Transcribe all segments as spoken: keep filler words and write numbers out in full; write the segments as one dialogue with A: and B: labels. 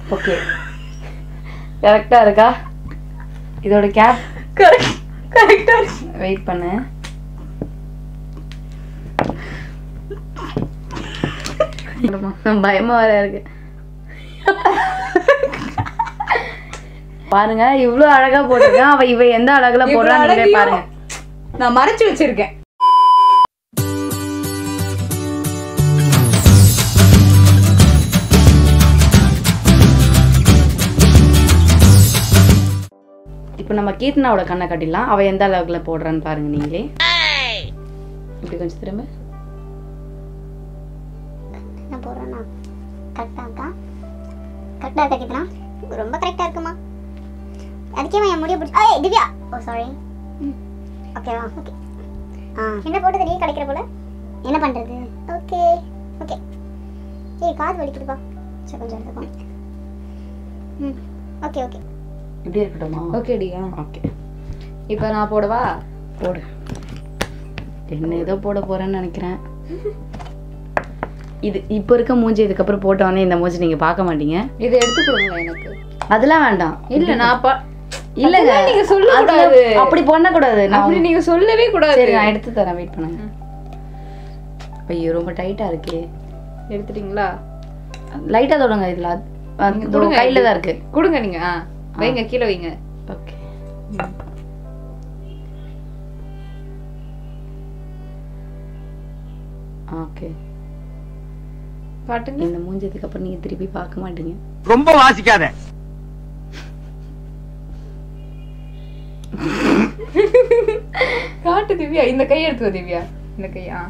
A: Okay கரெக்டா இருக்கா? இதோட கேப்
B: கரெக்ட் கரெக்டா
A: வெயிட் பண்ணு. பயமா வேற இருக்கு. பாருங்க இவ்ளோ அழகா போட்டிருக்கேன். அவ இவ எந்த அழகுல போடுறா நீங்களே பாருங்க.
B: நான் மறைச்சு வச்சிருக்கேன்.
A: இப்போ நம்ம கீர்த்தனாவோட கண்ணை காட்டிடலாம். அவ எந்த அளவுக்குல போடுறான்னு பாருங்க நீங்களே. இப்படி கொஞ்சம் திரும்ப.
C: நான் போடுறேன்னா கரெக்டாக இருக்கா? கரெக்டாக இருக்கா கீர்த்தனா? ரொம்ப கரெக்டாக இருக்குமா? அதுக்கே என் முடிய பிடிச்சி ஏய் திவ்யா ஓ சாரி. ம் ஓகேவா? ஓகே. ஆ என்ன போட்டு நீ கிடைக்கிற போல என்ன பண்ணுறது? Okay okay. ஏய் காது வலிக்குதுப்பா. சரி கொஞ்சம் எடுத்துக்கோ. ம் ஓகே ஓகே.
A: இப்படி இருக்கட்டுமா?
B: ஓகேடியா.
A: ஓகே.
B: இப்போ நான் போடவா?
A: போடு. என்ன ஏதோ போட போறேன்னு நினைக்கிறேன். இது இப்போ இருக்க மூஞ்சி இதுக்கப்புறம் போட்டோன்னே இந்த மூஞ்சி நீங்க பார்க்க மாட்டீங்க.
B: இதை எடுத்து கொடுங்க எனக்கு.
A: அதெல்லாம் வேண்டாம்.
B: இல்ல நான் பா
A: இல்லங்க
B: நீங்க சொல்ல கூடாது.
A: அப்படி பண்ண கூடாது.
B: அப்படி நீங்க சொல்லவே கூடாது.
A: சரி நான் எடுத்து தரேன். வெயிட் பண்ணுங்க. ஐயோ ரொம்ப டைட்டா இருக்கே.
B: எடுத்துட்டீங்களா?
A: லைட்டா தொடுங்க. இதுல அது கையில தான் இருக்கு.
B: கொடுங்க நீங்க. ஆ வைங்க கீழே வைங்க.
A: ஓகே. ஓகே
B: பாட்டுங்க.
A: இந்த மூஞ்சதுக்கு அப்புறம் நீங்க திருப்பி பார்க்க மாட்டீங்க.
D: ரொம்ப வாசிக்காத.
B: காட்டு திவ்யா. இந்த கை எடுத்துக்கோ திவ்யா. இந்த கையா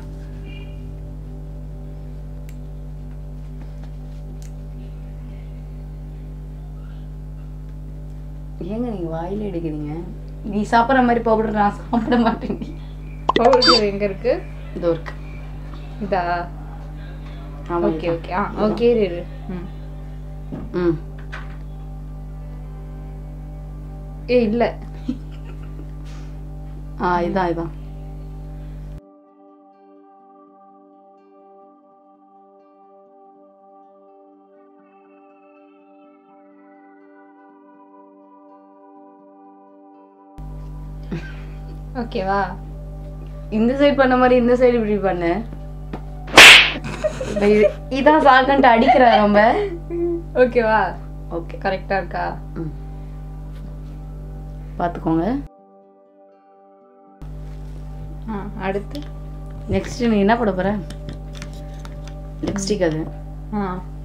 A: ஏங்க நீங்க வாயில எடுக்கிறீங்க? நீ சாப்பிட்ற மாதிரி பவுடர் நான் சாப்பிட மாட்டேன்.
B: பவுடர் எங்க இருக்கு?
A: இதோ இருக்கு.
B: இதா? Okay okay. ஆ ஓகே இரு. ம்
A: ம்
B: ஏய் இல்ல.
A: ஆ இதான் இதான்.
B: ஓகேவா?
A: இந்த சைடு பண்ண மாதிரி இந்த சைடு இப்படி பண்ணு. இதான் சாக்கன்ட்டு அடிக்கிற ரொம்ப.
B: ஓகேவா?
A: ஓகே
B: கரெக்டா இருக்கா?
A: ம் பார்த்துக்கோங்க.
B: ஆ அடுத்து
A: நெக்ஸ்ட் நீ என்ன போட போற? லிப்ஸ்டிக். அது
B: ஆ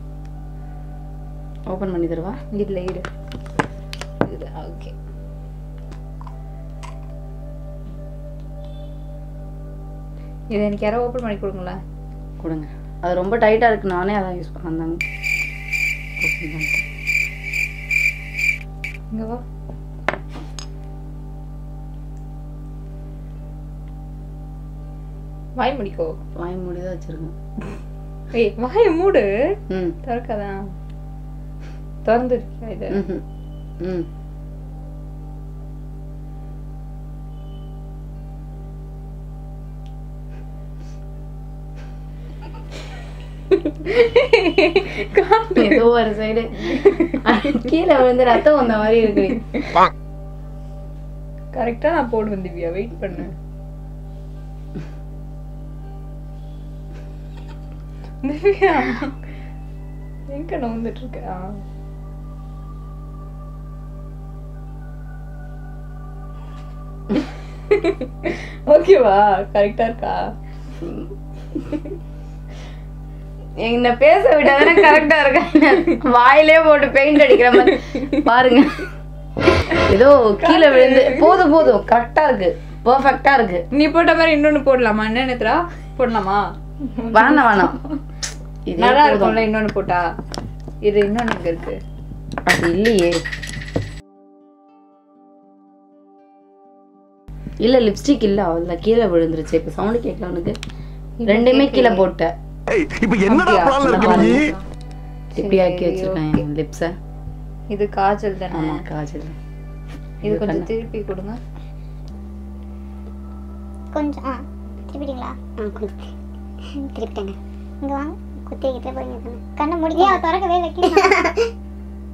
A: ஓபன் பண்ணி தருவா?
B: இல்ல இரு. இது ஓகே. இதை எனக்கு யாரோ ஓப்பன் பண்ணி கொடுங்களேன்.
A: கொடுங்க. அது ரொம்ப டைட்டா இருக்கு. நானே அதான் யூஸ் பண்ணேன்.
B: இங்க வா. வாய் முடிக்கோ.
A: வாய் மூடிதான் வச்சிருக்கேன்.
B: ஏய் வாய் மூடு.
A: ம்
B: திறக்காதான். திறந்து இருக்கியா இது?
A: ம் ம் ஏதோ ஒரு சைடு கீழே விழுந்து ரத்தம் வந்த மாதிரி இருக்கு.
B: கரெக்டா நான் போடுவேன் திவ்யா. வெயிட் பண்ணு. திவ்யா எங்க நோந்துட்டு இருக்க? ஓகேவா? கரெக்டா இருக்கா?
A: என்ன பேச விட்டாதானே கரெக்டா இருக்கா? வாயிலே போட்டு பெயிண்ட் அடிக்கிற மாதிரி பாருங்க. ஏதோ கீழே விழுந்து போதும் போதும். கரெக்டா இருக்கு. பெர்ஃபெக்ட்டா இருக்கு.
B: நீ போட்ட மாதிரி இன்னொன்னு போடலாமா? என்ன நேத்ரா போடலாமா?
A: வேணாம் வேணாம்.
B: நல்லா இருக்கும்ல இன்னொன்னு போட்டா. இது இன்னொன்னு எங்க இருக்கு?
A: அது இல்லையே. இல்ல லிப்ஸ்டிக் இல்ல. அவள கீழே விழுந்துருச்சு. இப்ப சவுண்ட் கேட்கல உனக்கு? ரெண்டுமே கீழே போட்ட.
D: இப்போ என்னடா பிளான்ல இருக்க நீ?
A: இப்படி ஆக்கி வச்சிருக்கேன் லிப்ஸ.
B: இது காஜல் தானே?
A: ஆமா காஜல்.
B: இது கொஞ்சம் திருப்பி கொடுங்க.
C: கொஞ்சம் ஆ திருப்பிட்டீங்களா? ஆ கொஞ்சம் திருப்பிட்டேங்க. இங்க வாங்க. குத்தி கிட்ட போறீங்க. கண்ணை மூடி. ஏன் திறக்கவே வைக்க?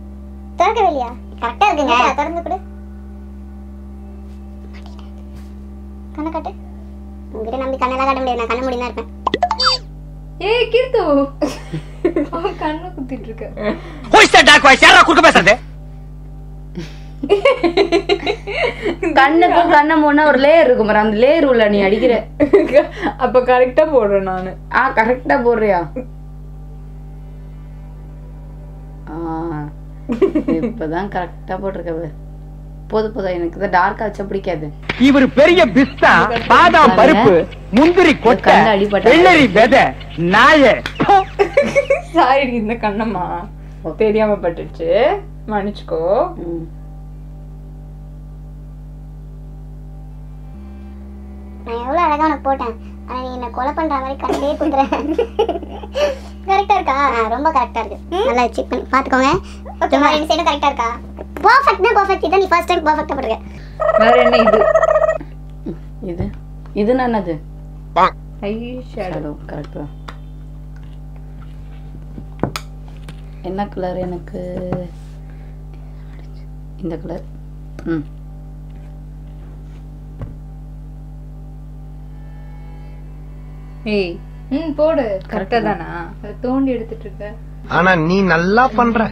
C: திறக்கவே இல்லையா? கரெக்டா இருக்குங்க. திறந்து கொடு. கண்ணை காட்டு. உங்ககிட்ட நம்பி கண்ணெல்லாம் காட்ட முடியாது. நான் கண்ண மூடி தான் இருப்பேன்.
B: ஏய் கீர்த்து அவன் கண்ணை குத்திட்டு இருக்க.
D: குறுக்க பேசுறது
A: கண்ணுக்கும் கண்ணை மூணா ஒரு லேயர் இருக்கும் பாரு, அந்த லேயர் உள்ள நீ அடிக்கிற.
B: அப்ப கரெக்டா போடுறேன் நானு.
A: ஆ கரெக்டா போடுறியா? ஆ இப்பதான் கரெக்டா போட்டிருக்க. போது போதும், எனக்கு தான் டார்க்கா வச்சா பிடிக்காது.
D: இவர் பெரிய பிஸ்தா, பாதாம் பருப்பு, முந்திரி கொட்டை, வெள்ளரி விதை, நாய.
B: சாரி இந்த கண்ணம்மா தெரியாம பட்டுச்சு, மன்னிச்சுக்கோ.
C: நான் எவ்வளவு அழகா உனக்கு போட்டேன், ஆனா நீ என்ன கொலை பண்ற மாதிரி கண்ணிலே குத்துற. கரெக்டா இருக்கா? ரொம்ப கரெக்டா இருக்கு. நல்லா செக் பண்ணி பாத்துக்கோங்க. ஓகே, ரெண்டு சைடும் கரெக்டா இருக்கா? பெர்ஃபெக்ட்னா பெர்ஃபெக்ட். இத நீ ஃபர்ஸ்ட் டைம் பெர்ஃபெக்ட்டா போட்டுருக்க.
B: வேற என்ன இது?
A: இது இது என்னது?
B: Eye shadow.
A: கரெக்ட்டா. என்ன கலர்? எனக்கு இந்த கலர். ம்
B: ஏய் ம் போடு. கரெக்ட்டா தானா? தோண்டி எடுத்துட்டு இருக்க.
D: ஆனா நீ நல்லா பண்ற.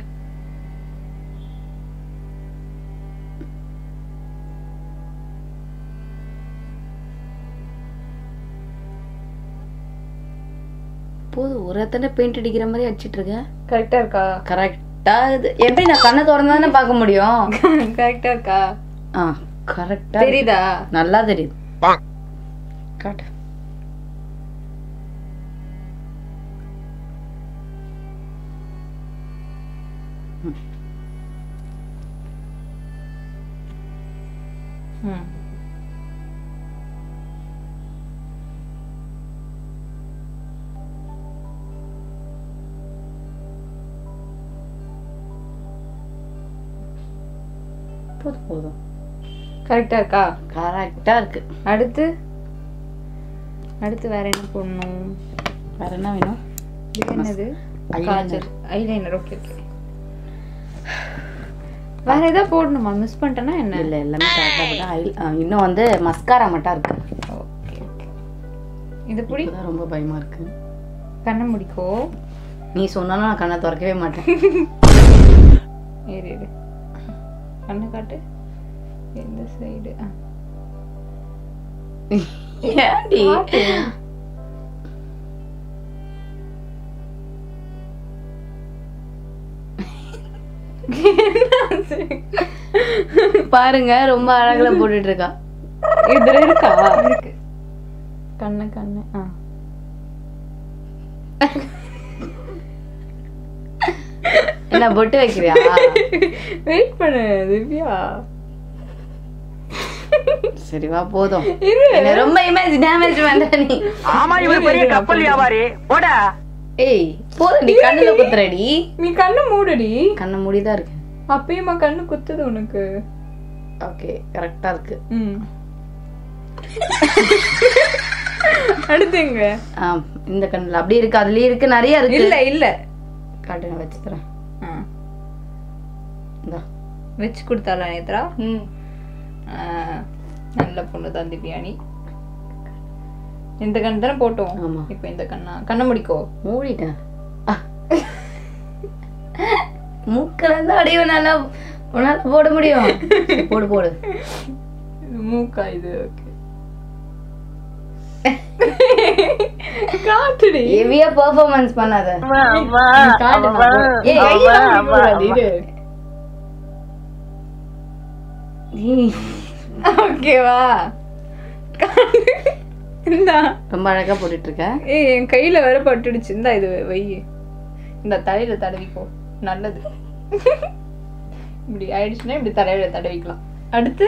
A: போது ஒரு எத்தனை பெயிண்ட் அடிக்கிற மாதிரி அடிச்சிட்டு இருக்க.
B: கரெக்ட்டா இருக்கா?
A: கரெக்டா. இது எப்படி நான் கண்ணை திறந்தானே பார்க்க முடியும்?
B: கரெக்ட்டா இருக்கா?
A: ஆ கரெக்டா
B: தெரியுதா?
A: நல்லா தெரியுது. காட்டு.
B: ம்
A: போதும் போதும்.
B: கரெக்ட்டா இருக்கா?
A: கரெக்டா இருக்கு.
B: அடுத்து அடுத்து வேற என்ன போடணும்?
A: வேற என்ன வேணும்?
B: இது என்னது?
A: ஐலைனர்.
B: ஐலைனர். Okay okay. வேற ஏதாவது போடணுமா? மிஸ் பண்ணிட்டேனா என்ன?
A: இல்ல எல்லாமே கரெக்டா போட்டா. ஐ இன்னும் வந்து மஸ்காரா மட்டும் இருக்கு.
B: Okay okay. இது புடி.
A: இதுதான் ரொம்ப பயமா இருக்கு.
B: கண்ணை முடிக்கோ.
A: நீ சொன்னாலும் நான் கண்ணை திறக்கவே மாட்டேன்.
B: ஏறு ஏறு. கண்ணை காட்டு. இந்த சைடு.
A: ஏன்டி? பாருங்க ரொம்ப அழகா போட்டுட்டு இருக்கா.
B: இதுல இருக்கா? இருக்கு. கண்ணு கண்ணு. ஆ
A: என்ன பொட்டு வைக்கிறியா?
B: வெயிட் பண்ணு திவ்யா.
A: சரி வா போதும். என்ன ரொம்ப இமேஜ் டேமேஜ் பண்ற நீ.
D: ஆமா இவர் பெரிய கப்பல் வியாபாரி. போடா.
A: ஏய் போதும், நீ கண்ணுல குத்துறடி.
B: நீ கண்ணு மூடுடி.
A: கண்ணு மூடிதான் இருக்கு.
B: அப்பயுமா கண்ணு குத்துது உனக்கு?
A: ஓகே கரெக்டா இருக்கு.
B: ம் அடுத்துங்க.
A: ஆ இந்த கண்ணுல அப்படி இருக்கு, அதுலயே இருக்கு, நிறைய இருக்கு.
B: இல்ல இல்ல
A: காட்டு, நான் வச்சு தரேன். இந்தா
B: வச்சு கொடுத்தாளா நேத்ரா? ம் நல்ல பொண்ணு தான் திவ்யானி. இந்த கண்ணு தானே போட்டோம்.
A: ஆமா.
B: இப்போ இந்த கண்ணா? கண்ணை முடிக்கோ.
A: மூடிட்டேன். மூக்கல இருந்து அடிவு நல்லா உன்னால போட முடியும். போடு போடு.
B: மூக்கா இது? ஓகே காட்டுடி.
A: ஹெவியா பெர்ஃபார்மன்ஸ் பண்ணாத.
B: ஏய் கையில மூடாத இது. ஓகேவா? இந்தா
A: ரொம்ப அழகா போட்டுட்டு இருக்க.
B: ஏய் என் கையில வேற பட்டுடுச்சு. இந்தா இது வை. இந்த தலையில தடவிக்கோ. நல்லது. இப்படி ஆயிடுச்சுன்னா இப்படி தலையில தடவிக்கலாம். அடுத்து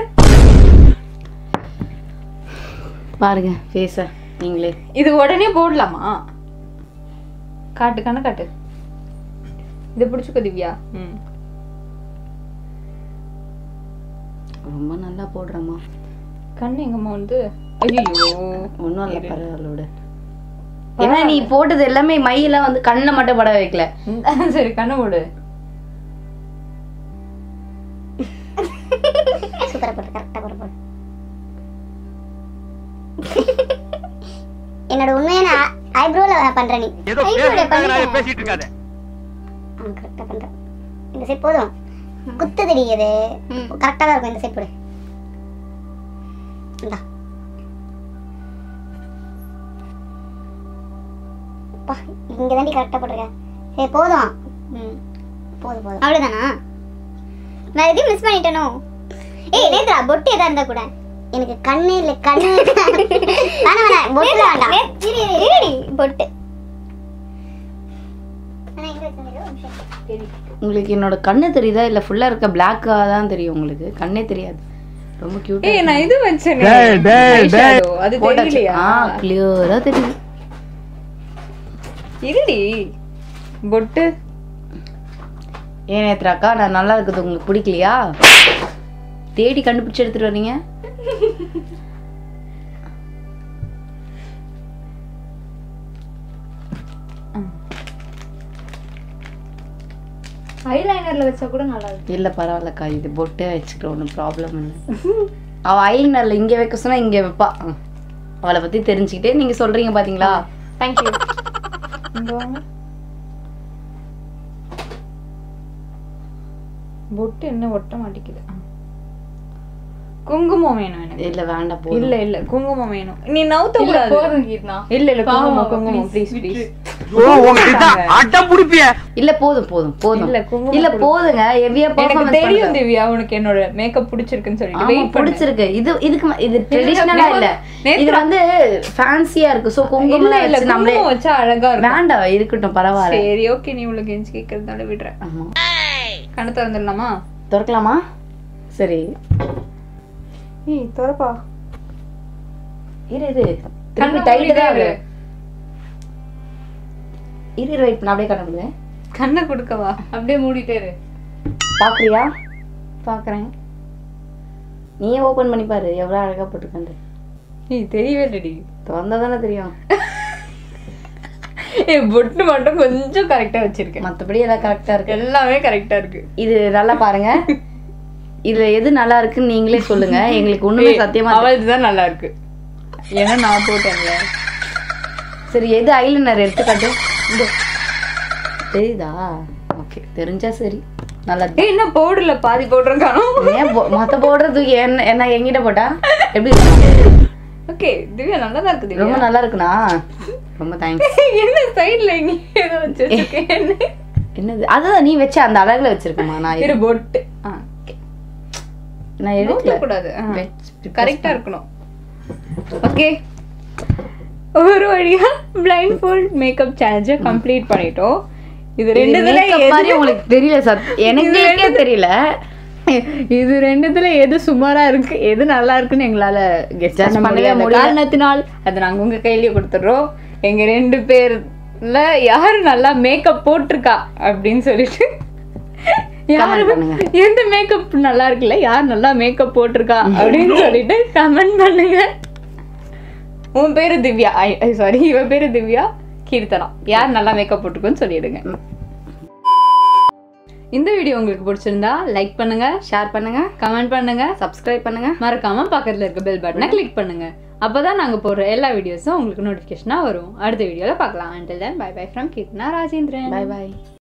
A: பாருங்க ஃபேஸ நீங்களே.
B: இது உடனே போடலாமா? காட்டு கண்ணு காட்டு. இதை பிடிச்சுக்கோ திவ்யா. ம்
A: ரொம்ப நல்லா போடுறமா.
B: கண்ணு எங்கம்மா வந்து? ஐயோ
A: ஒன்றும் இல்லை, பரவாயில்ல. ஏன்னா நீ போட்டது எல்லாமே மையெல்லாம் வந்து கண்ணை மட்டும் பட வைக்கல.
B: சரி கண்ணை போடு.
C: சூப்பரா போடு கரெக்டா போடு போடு என்னோட உண்மையான ஐப்ரோல பண்ற நீ
D: ஏதோ பேசிட்டு பேசிட்டு இருக்காத
C: கரெக்டா பண்ற இந்த செட் போதும் குத்து தெரியுது கரெக்டா தான் இருக்கும் இந்த செட் போடு இந்தா பா இங்க தாண்டி கரெக்டா போட்டுருக்க சரி போதும் ம் போதும் போதும் அவ்வளவுதானா நான் எதையும் மிஸ் பண்ணிட்டேனோ ஏய் நேத்ரா பொட்டு ஏதா இருந்தா கூட எனக்கு கண்ணே இல்ல கண்ணு வேணாம் வேணாம் பொட்டு வேண்டாம் இரு இரு இரு பொட்டு انا எங்க வச்சிருந்தேன்
A: உங்களுக்கு என்னோட கண்ணு தெரியுதா இல்ல ஃபுல்லா இருக்க பிளாக்கா தான் தெரியும் உங்களுக்கு கண்ணே தெரியாது ரொம்ப கியூட்
B: ஏய் நான் இது வச்சேனே
D: டேய், டேய், டேய்.
B: அது தெரியலையா
A: ஆ கிளியரா தெரியுது
B: இருடி பொட்டு
A: ஏன் நேத்ராக்கா நான் நல்லா இருக்குது உங்களுக்கு பிடிக்கலையா தேடி கண்டுபிடிச்சு எடுத்துட்டு வரீங்க
B: ஐலைனர்ல வச்சா கூட நல்லா இருக்கு
A: இல்ல பரவாயில்லக்கா இது பொட்டே வச்சுக்கிற ஒன்றும் ப்ராப்ளம் இல்லை அவ ஐலைனர்ல இங்க வைக்க சொன்னா இங்க வைப்பா அவளை பத்தி தெரிஞ்சுக்கிட்டே நீங்க சொல்றீங்க பாத்தீங்களா
B: தேங்க் யூ இங்க வாங்க பொட்டு என்ன ஒட்ட மாட்டேங்குது குங்குமம் வேணும் எனக்கு
A: இல்ல வேண்டாம் போ
B: இல்ல இல்ல குங்குமம் வேணும் நீ நவுத்த கூடாது
E: போதும் கீர்த்தனா
B: இல்ல இல்ல குங்குமம் குங்குமம் ப்ளீஸ் ப்ளீஸ்
D: ஓ உங்க அடம் புடிப்பிய
A: இல்ல போதும் போதும் போதும்
B: இல்ல, குங்குமம்
A: இல்ல போதுங்க ஹெவியா
B: எனக்கு
A: பெர்ஃபார்மன்ஸ்
B: தெரியும் திவ்யா உனக்கு என்னோட மேக்கப் பிடிச்சிருக்குன்னு சொல்லிட்டு
A: ஆமா
B: வெயிட் பண்ணு
A: பிடிச்சிருக்கு இது இதுக்கு ம- இது ட்ரெடிஷனலா இல்ல
B: நேத்து-
A: இது வந்து ஃபேன்சியா இருக்கு சோ
B: இல்ல
A: குங்குமம்
B: இல்ல
A: வச்சு நம்மளே
B: குங்குமம் வச்சா அழகா இருக்கும்
A: வேண்டாம் இருக்கட்டும் பரவாயில்ல
B: சரி ஓகே நீ உள்ள கெஞ்சி கேக்குறதால விடுறேன்
A: ஆமா
B: கண்ணு திறந்துடலாமா
A: திறக்கலாமா சரி
B: ஏய் திறப்பா
A: இரு இரு திரும்பி
B: கண்ணை
A: டைட்
B: மூடிட்டே
A: தான்
B: இரு.
A: இரு இரு இரு வெயிட் நான் அப்படியே கண்ண முடியேன்
B: கண்ணை கொடுக்கவா
E: அப்படியே மூடிட்டே இரு
A: பாக்குறியா
B: பாக்குறேன்
A: நீயே ஓபன் பண்ணி பாரு எவ்வளவு அழகா போட்டுருக்கேன்
B: ஏய் தெரியவே இல்லடி
A: திறந்தா தானே தெரியும்
B: ஏய் பொட்டு மட்டும் கொஞ்சம் கரெக்டா வச்சிருக்கேன்
A: மத்தபடி எல்லாம் கரெக்டா இருக்கு
B: எல்லாமே கரெக்டா இருக்கு
A: இது நல்லா பாருங்க இதுல எது நல்லா இருக்குன்னு நீங்களே சொல்லுங்க எங்களுக்கு ஒண்ணுமே சத்தியமா தெரியல.
B: அவளது தான் நல்லா இருக்கு ஏன்னா நான் போட்டேன்ல
A: சரி எது ஐலைனர் எடுத்து காட்டு இந்த தெரியுதா ஓகே தெரிஞ்சா சரி நல்லா இருக்கு.
B: ஏய் என்ன பவுடர்ல பாதி பவுடர் காணோம்
A: ஏன் போ- மொத்த போடுறதுக்கு என்ன என்ன எங்கிட்ட போட்டா எப்படி இருக்கும்?
B: ஓகே திவ்யா நல்லா தான் இருக்கு
A: ரொம்ப
B: திவ்யா
A: நல்லா இருக்குண்ணா ரொம்ப தேங்க்ஸ்
B: என்ன சைடுல எங்க ஏதோ வச்சு வச்சிருக்கேன்
A: என்னது அதுதான் நீ வச்ச அந்த அழகுல வச்சிருக்கமா நான்
B: இரு
A: எடு-
B: பொட்டு ஆ ஓகே
A: நான்
B: எடுக்க
A: எடுக்கல
B: கூடாது
A: வெச்சு-
B: கரெக்டா இருக்கணும் ஓகே ஒரு வழியா பிளைண்ட் ஃபோல்ட் மேக்கப் சேலஞ்சை கம்ப்ளீட் பண்ணிட்டோம் இது
A: இது
B: ரெண்டுத்துல
A: makeup மாதிரி உங்களுக்கு தெரியல சத் எனக்கே தெரியல
B: இது ரெண்டுத்துல எது சுமாரா இருக்கு எது நல்லா இருக்குன்னு எங்களால கெஸ்
A: Judge
B: பண்ண
A: பண்ணவே
B: முடியாத
A: முடியல.
B: காரணத்தினால் அதை நாங்க உங்க கையிலேயே கொடுத்துடுறோம் எங்க ரெண்டு பேர்ல யாரு நல்லா மேக்கப் போட்டிருக்கா அப்படின்னு சொல்லிட்டு யாரு
A: பண்ணுங்க.
B: எந்த மேக்கப் நல்லா இருக்குல்ல யார் நல்லா மேக்கப் போட்டிருக்கா அப்படின்னு சொல்லிட்டு கமெண்ட் பண்ணுங்க உன் பேரு திவ்யா சாரி இவ பேரு திவ்யா கீர்த்தனா யார் நல்லா மேக்கப் போட்டிருக்குன்னு சொல்லிடுங்க இந்த வீடியோ உங்களுக்கு பிடிச்சிருந்தா லைக் பண்ணுங்க
A: ஷேர் பண்ணுங்க
B: கமெண்ட் பண்ணுங்க
A: சப்ஸ்கிரைப் பண்ணுங்க
B: மறக்காம பக்கத்துல இருக்க பெல் பட்டனை கிளிக் பண்ணுங்க அப்பதான் நாங்க போடுற எல்லா வீடியோஸும் உங்களுக்கு நோட்டிபிகேஷனா வரும் அடுத்த வீடியோல பார்க்கலாம் until then bye bye from Keerthana Rajendran
A: bye bye